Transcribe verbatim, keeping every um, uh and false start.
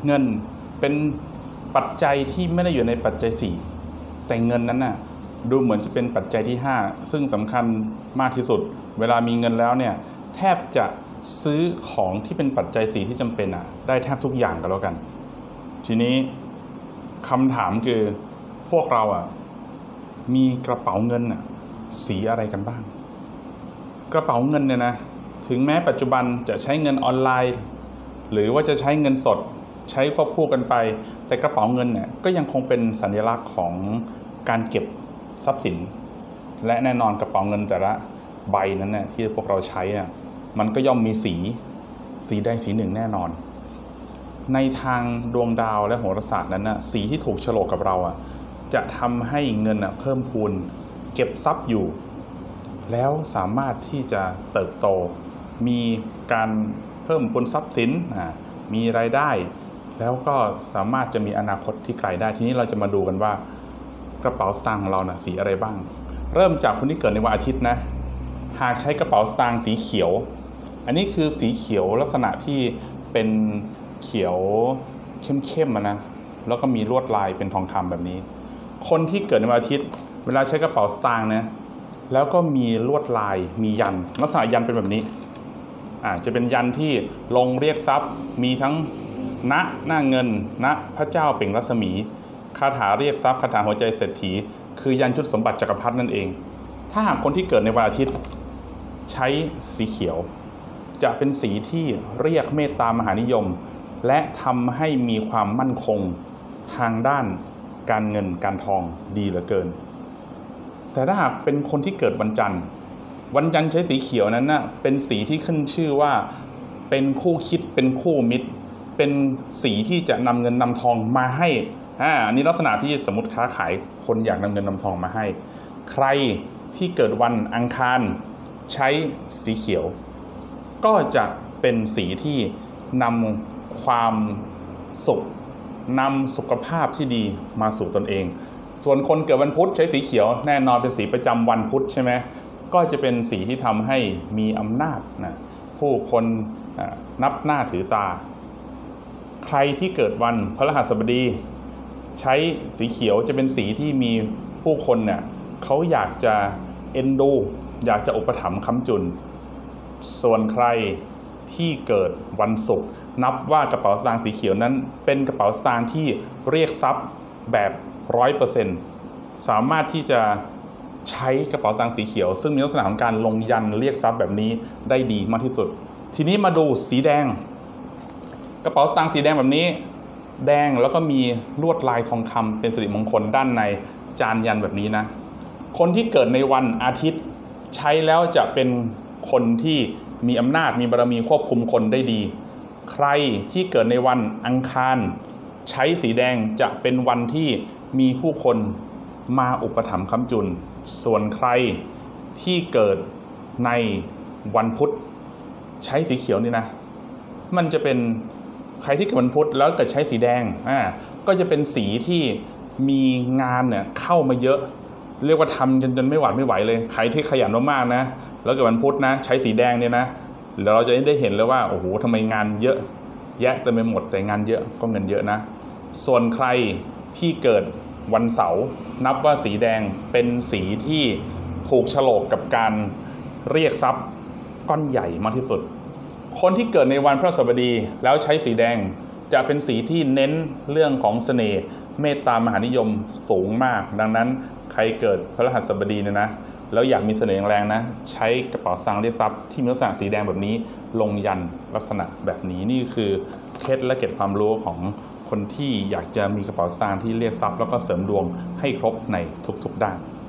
เงินเป็นปัจจัยที่ไม่ได้อยู่ในปัจจัยสี่แต่เงินนั้นน่ะดูเหมือนจะเป็นปัจจัยที่ห้าซึ่งสำคัญมากที่สุดเวลามีเงินแล้วเนี่ยแทบจะซื้อของที่เป็นปัจจัยสี่ที่จำเป็นอ่ะได้แทบทุกอย่างกันแล้วกันทีนี้คำถามคือพวกเราอ่ะมีกระเป๋าเงินอ่ะสีอะไรกันบ้างกระเป๋าเงินเนี่ยนะถึงแม้ปัจจุบันจะใช้เงินออนไลน์หรือว่าจะใช้เงินสดใช้ควบคู่กันไปแต่กระเป๋าเงินเนี่ยก็ยังคงเป็นสัญลักษณ์ของการเก็บทรัพย์สินและแน่นอนกระเป๋าเงินแต่ละใบนั้นเนี่ยที่พวกเราใช้เนี่ยมันก็ย่อมมีสีสีใดสีหนึ่งแน่นอนในทางดวงดาวและโหราศาสตร์นั้นนะสีที่ถูกโฉลกกับเราอ่ะจะทำให้เงินอ่ะเพิ่มพูนเก็บทรัพย์อยู่แล้วสามารถที่จะเติบโตมีการเพิ่มพูนทรัพย์สินมีรายได้แล้วก็สามารถจะมีอนาคตที่ไกลได้ทีนี้เราจะมาดูกันว่ากระเป๋าสตางค์ของเรานะสีอะไรบ้างเริ่มจากคนที่เกิดในวันอาทิตย์นะหากใช้กระเป๋าสตางค์สีเขียวอันนี้คือสีเขียวลักษณะที่เป็นเขียวเข้มๆนะแล้วก็มีลวดลายเป็นทองคำแบบนี้คนที่เกิดในวันอาทิตย์เวลาใช้กระเป๋าสตางค์นะแล้วก็มีลวดลายมียันลักษณะยันเป็นแบบนี้อ่าจะเป็นยันที่ลงเรียกทรัพย์มีทั้งณหน้าเงินณพระเจ้าเปล่งรัศมีคาถาเรียกทรัพย์คาถาหัวใจเศรษฐีคือยันชุดสมบัติจักรพรรดินั่นเองถ้าหากคนที่เกิดในวันอาทิตย์ใช้สีเขียวจะเป็นสีที่เรียกเมตตามหานิยมและทำให้มีความมั่นคงทางด้านการเงินการทองดีเหลือเกินแต่ถ้าหากเป็นคนที่เกิดวันจันทร์วันจันทร์ใช้สีเขียวนั้นนะเป็นสีที่ขึ้นชื่อว่าเป็นคู่คิดเป็นคู่มิตรเป็นสีที่จะนำเงินนำทองมาให้อ่าอันนี้ลักษณะที่สมมติค้าขายคนอยากนำเงินนำทองมาให้ใครที่เกิดวันอังคารใช้สีเขียวก็จะเป็นสีที่นำความสุขนำสุขภาพที่ดีมาสู่ตนเองส่วนคนเกิดวันพุธใช้สีเขียวแน่นอนเป็นสีประจำวันพุธใช่ไหมก็จะเป็นสีที่ทำให้มีอำนาจนะผู้คนนับหน้าถือตาใครที่เกิดวันพฤหัสบดีใช้สีเขียวจะเป็นสีที่มีผู้คนเนี่ยเขาอยากจะเอ็นดูอยากจะอุปถัมภ์ค้ำจุนส่วนใครที่เกิดวันศุกร์นับว่ากระเป๋าสตางค์สีเขียวนั้นเป็นกระเป๋าสตางค์ที่เรียกทรัพย์แบบร้อยเปอร์เซ็นต์สามารถที่จะใช้กระเป๋าสตางค์สีเขียวซึ่งมีลักษณะของการลงยันเรียกทรัพย์แบบนี้ได้ดีมากที่สุดทีนี้มาดูสีแดงกระเป๋าสตางค์สีแดงแบบนี้แดงแล้วก็มีลวดลายทองคำเป็นสิริมงคลด้านในจานยันแบบนี้นะคนที่เกิดในวันอาทิตย์ใช้แล้วจะเป็นคนที่มีอำนาจมีบารมีควบคุมคนได้ดีใครที่เกิดในวันอังคารใช้สีแดงจะเป็นวันที่มีผู้คนมาอุปถัมภ์ค้ำจุนส่วนใครที่เกิดในวันพุธใช้สีเขียวนี่นะมันจะเป็นใครที่เกิดวันพุธแล้วเกิดใช้สีแดงอ่าก็จะเป็นสีที่มีงานเนี่ยเข้ามาเยอะเรียกว่าทำจนจนไม่หวาดไม่ไหวเลยใครที่ขยันมากๆนะแล้วเกิดวันพุธนะใช้สีแดงเนี่ยนะเดี๋ยวเราจะได้เห็นเลยว่าโอ้โหทำไมงานเยอะแยะเต็มไปหมดแต่งานเยอะก็เงินเยอะนะส่วนใครที่เกิดวันเสาร์นับว่าสีแดงเป็นสีที่ถูกโฉลกกับการเรียกทรัพย์ก้อนใหญ่มากที่สุดคนที่เกิดในวันพฤหัสบดีแล้วใช้สีแดงจะเป็นสีที่เน้นเรื่องของเสน่ห์เมตตามหานิยมสูงมากดังนั้นใครเกิดพฤหัสบดีเนี่ยนะแล้วอยากมีเสน่ห์แรงนะใช้กระเป๋าสตางค์เรียกทรัพย์ที่มีลักษณะสีแดงแบบนี้ลงยันลักษณะแบบนี้นี่คือเคล็ดและเก็บความรู้ของคนที่อยากจะมีกระเป๋าสตางค์ที่เรียกทรัพย์แล้วก็เสริมดวงให้ครบในทุกๆด้าน